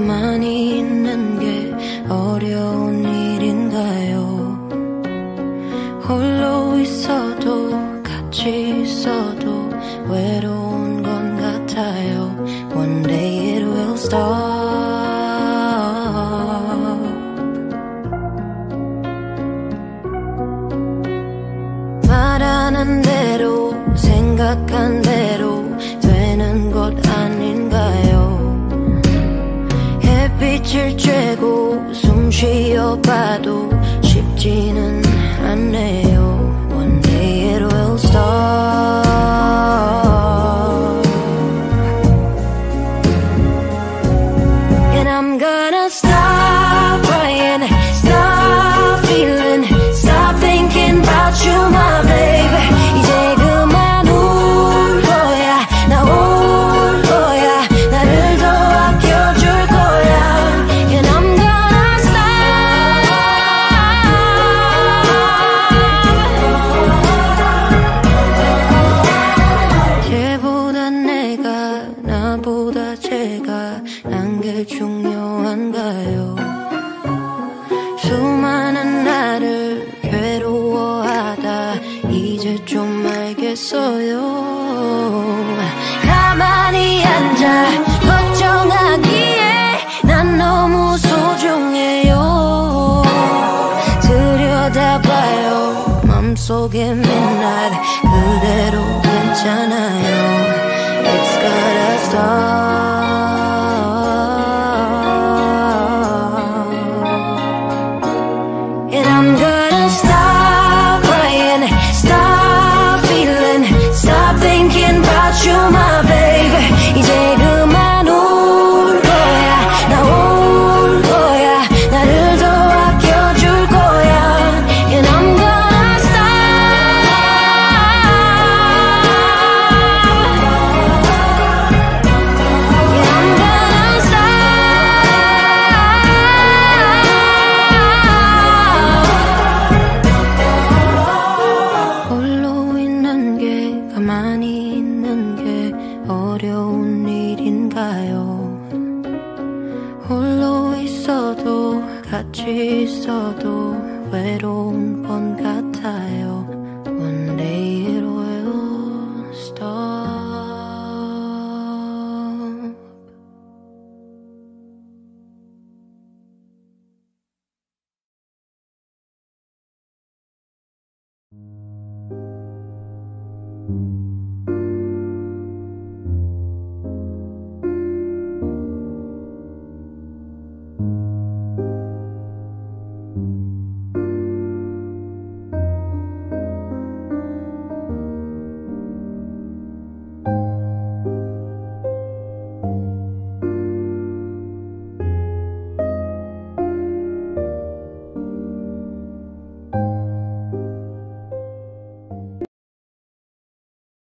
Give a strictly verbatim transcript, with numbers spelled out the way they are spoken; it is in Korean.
가만히 있는 게 어려운 일인가요? 홀로 있어도 같이 있어도 외로운 건 같아요. One day it will stop. 말하는 대로 생각한 대로 되는 것 아닌가요? 햇빛을 쬐고 숨 쉬어봐도 쉽지는 않네요. One day it will stop. And I'm gonna stop crying, stop feeling, stop thinking about you, my baby. 이제 그만 울 거야, 나 울 거야, 나를 더 아껴줄 거야. And I'm gonna stop. 걔보다 내가, 나보다 제가 난 게 중요한가요? 수많은 나를 괴로워하다 이제 좀 알겠어요. 가만히 앉아 걱정하기에 난 너무 소중해요. 들여다봐요 맘속에 맨날 그대로 괜찮아요. It's gotta stop. And I'm gonna stop crying, stop feeling, stop thinking about you, my baby. 이제 그만 울 거야, 나 울 거야, 나를 더 아껴줄 거야. And I'm gonna stop. And I'm gonna stop. 홀로 있는 게 가만히 있는 게 어려운 일인가요? 홀로 있어도 같이 있어도 외로운 건 같아요. One day it will stop.